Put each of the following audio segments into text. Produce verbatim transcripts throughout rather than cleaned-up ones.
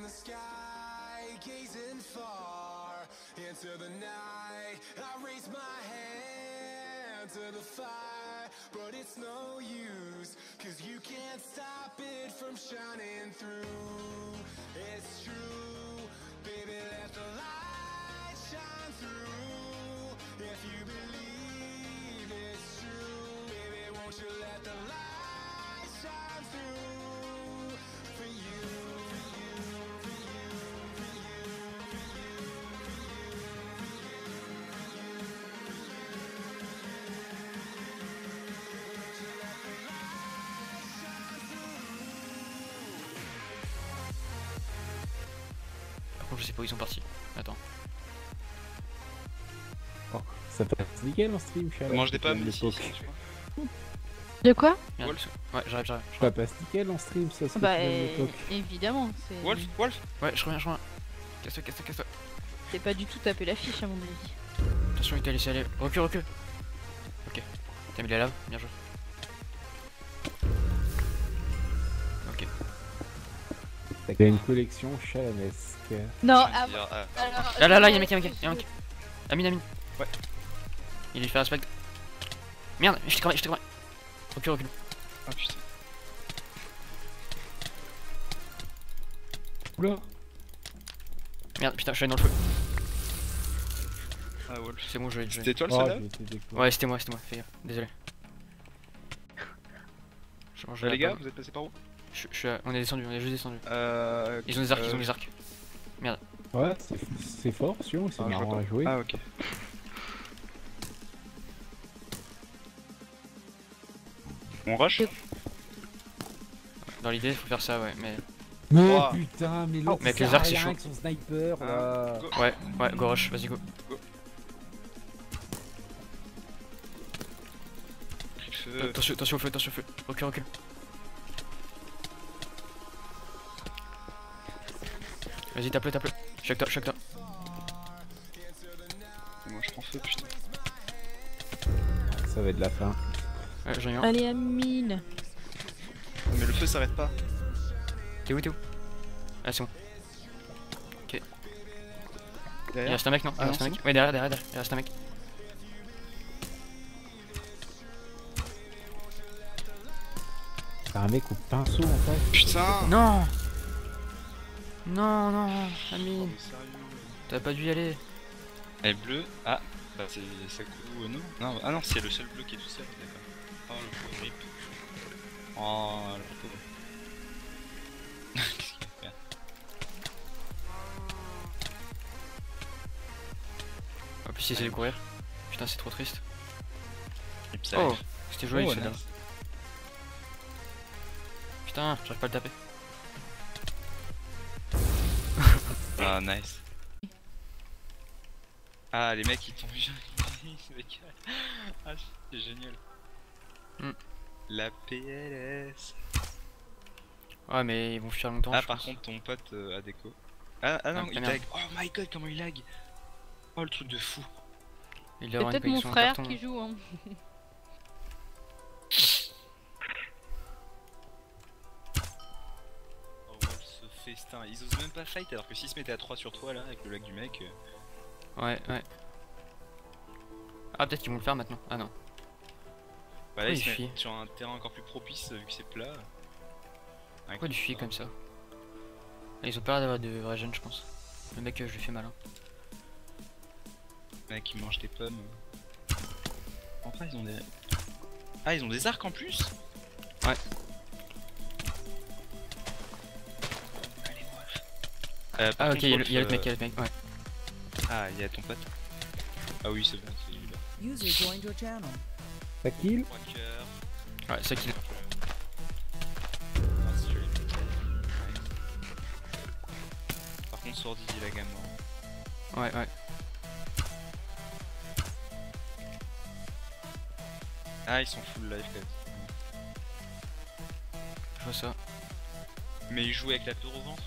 the sky, gazing far into the night. I raise my hand to the fire, but it's no use, cause you can't stop it from shining through. It's true, baby, let the light shine through. If you believe it's true, baby, won't you let the light shine through for you, for you, for you, for you, for you, for you, for you, won't you let the light shine through. Par contre, je sais pas où ils sont partis. Attends. Oh, ça passe nickel en stream, je suis à la Mange des pommes de ici, l'époque. tu vois. De quoi? Merde. Wolf. Ouais, j'arrive, j'arrive. Ça passe nickel en stream, ça se Bah fait de euh, l'époque. évidemment, c'est. Wolf, Wolf. Ouais, je reviens, je reviens. Casse-toi, casse-toi, casse-toi. C'est pas du tout taper l'affiche à mon avis. Attention, il t'a laissé aller. Recule, recule. Ok. T'as mis la lave, bien joué. Ok. T'as une collection chalamesque. Non, Je viens de ah, dire, ah. alors. Là, là, là, y'a un mec, y'a un mec, y'a un mec. Amine, Amine. Ouais. Il lui fait respect. Merde, je t'ai cramé, je t'ai cramé. Recule, recule. Ah putain. Oula. Merde, putain, je suis allé dans le feu. Ah Wolf. C'est bon, je vais, je vais. C'était toi le Oh, seul là? j'ai été découvert. Ouais, c'était moi, c'était moi, fais gaffe, désolé. Je mange Euh, la les gars, pomme. vous êtes passés par où? je, je suis à- on est descendu, on est juste descendu. Euh... Ils ont des arcs, euh, ils ont des arcs. Ouais, c'est- c'est fort, Sion, c'est Ah, je marrant vois à pas. jouer. Ah ok. On rush? Dans l'idée, faut faire ça, ouais, mais. Mais Ouah. putain, mais l'autre Mais avec il les sert à arcs, c'est rien chaud. avec son sniper Ah, là. go. Ouais, ouais, go rush, vas-y, go. Pris le Euh, feu. attention, attention au feu, attention au feu. Recule, recule. Vas-y, tape-le, tape-le. Je suis avec toi, je suis avec toi. Moi je prends feu putain. Ça va être la fin. Ouais, j'en ai un. Allez, Amine. Mais le feu s'arrête pas. T'es où, t'es où? Ah, c'est bon. Il Derrière. reste un mec, non? Ah Il non, reste un c'est mec. Ouais, derrière, derrière, derrière. Il reste un mec. C'est un mec au pinceau en fait. Putain. Non! Non, non, Oh, Amine. mais sérieux. T'as pas dû y aller. Elle est bleue. Ah, bah c'est Saku euh, non. non Ah non, c'est le seul bleu qui est tout seul, d'accord. Oh le pauvre rip. Oh le pauvre. Qu'est-ce qu'il fait? En plus, il essaie de courir. Putain, c'est trop triste. Rip ça Oh, arrive. c'était joli Oh, celui-là. nice. Putain, j'arrive pas à le taper. Ah nice. Ah les mecs ils t'ont vu. Ah c'est génial. Hmm. La P L S. Ouais, mais ils vont fuir longtemps. Ah je par pense. contre ton pote euh, a déco. Ah, ah non Ah, il merde. lag. Oh my god comment il lag. Oh le truc de fou. Il doit C'est avoir une peut-être mon connexion frère carton, qui hein. joue, hein. Oh ouais ce festin. Ils osent même pas fight alors que s'ils se mettaient à trois sur toi là avec le lag du mec. euh, Ouais, ouais. Ah, peut-être qu'ils vont le faire maintenant. Ah non. Bah là Oh, ils il se fuit. mettent sur un terrain encore plus propice vu que c'est plat. Pourquoi du fuit comme ça? Ah, ils ont peur d'avoir de vrais jeunes, je pense. Le mec, euh, je lui fais mal. Hein. Mec ils mangent tes pommes. Enfin ils ont des. Ah ils ont des arcs en plus. Ouais. Allez Wolf. Euh, par Ah, ok, contre, il y a le Wolf, il y a l'autre euh, mec, il y a l'autre mec, ouais. Ah il y a ton pote. Ah oui c'est bon c'est lui là. User joined your channel. Ça kill. trois cœurs. Ouais, c'est ça qu'il. Un stream. Nice. Par contre Sordi il a gamme. Ouais, ouais. Ah ils sont full life quand même. Je vois ça. Mais ils jouent avec la peur au ventre.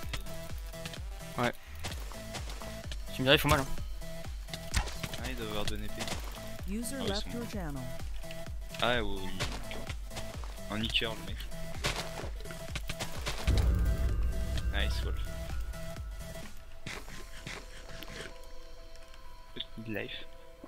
Tu me dirais, ils font mal. Hein. Ah ils doivent avoir donné épée. User Ah, ils left sont- your channel. Ah ouais, oui. Un nicker le mec. Nice Wolf. Midlife.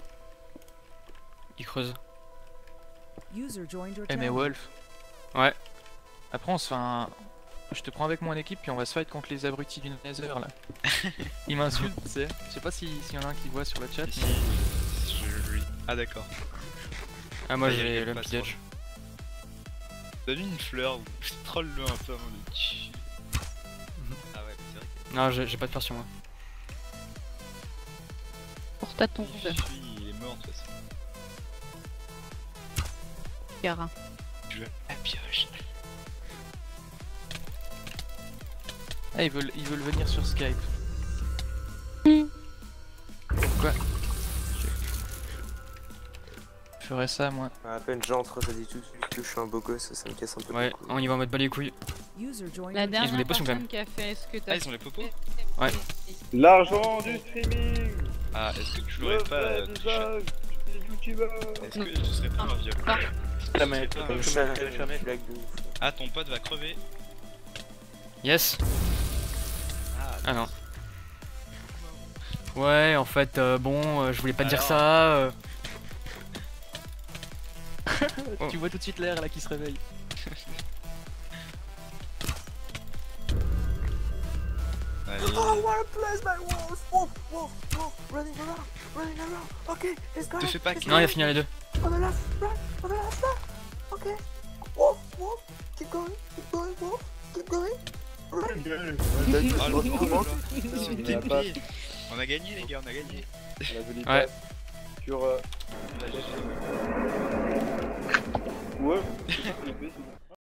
Il creuse. User joined your Eh mais channel. Wolf. Ouais. Après on se fait un... Je te prends avec moi en équipe puis on va se fight contre les abrutis du Nether là. Ils m'insultent, tu sais. Je sais pas si- s'il y en a un qui voit sur le chat. Si, mais- je lui. Ah d'accord. Ah, moi Ah, y a- y a j'ai le le passeport. pillage. Donne-lui une fleur ou troll-le un peu avant de tuer. Ah ouais, c'est vrai Non, j'ai j'ai pas de fleurs sur moi. Pour ta tombe, qu'il fuit, il est mort de toute façon. Gara. Tu veux la pioche. Ah ils veulent, ils veulent venir sur Skype. Pourquoi Je ferais ça moi. À peine j'entre, ça dit tout de suite que je suis un beau gosse, ça me casse un peu Ouais, les couilles. on y va en mode bas les couilles. User joined La your Ils ont dernière des potions, quand personne qui a fait ce que t'as Ah, ils ont les popos. Ouais. L'argent du streaming. Ah, est-ce que tu Le l'aurais pas. vrai euh, touché visage des youtubeurs. Est-ce que ce serait pas un viol Ah. La manette, Ah, comme Je suis ça, un- elle est fermée. je suis lag de ouf. Ah, ton pote va crever. Yes. Ah, Ah non. Ouais, en fait, euh, bon, euh, je voulais pas te dire Alors ça. euh. Oh. Tu vois tout de suite l'air là qui se réveille. Allez. Oh, what a place my wolf! Wolf, wolf, wolf, running around, running around. Okay, it's Te going. fais pas it's qu'il- Non, il a going. fini les deux. On the left, right, on the left, right. Okay. Wolf, wolf, keep going, keep going, wolf, keep going. Right. Oh, le Oh, pauvre, comment- là. Sur Il tes a pas- pieds. On a gagné, les gars, on a gagné. La jolie Ouais. passe sur. euh, Ouais.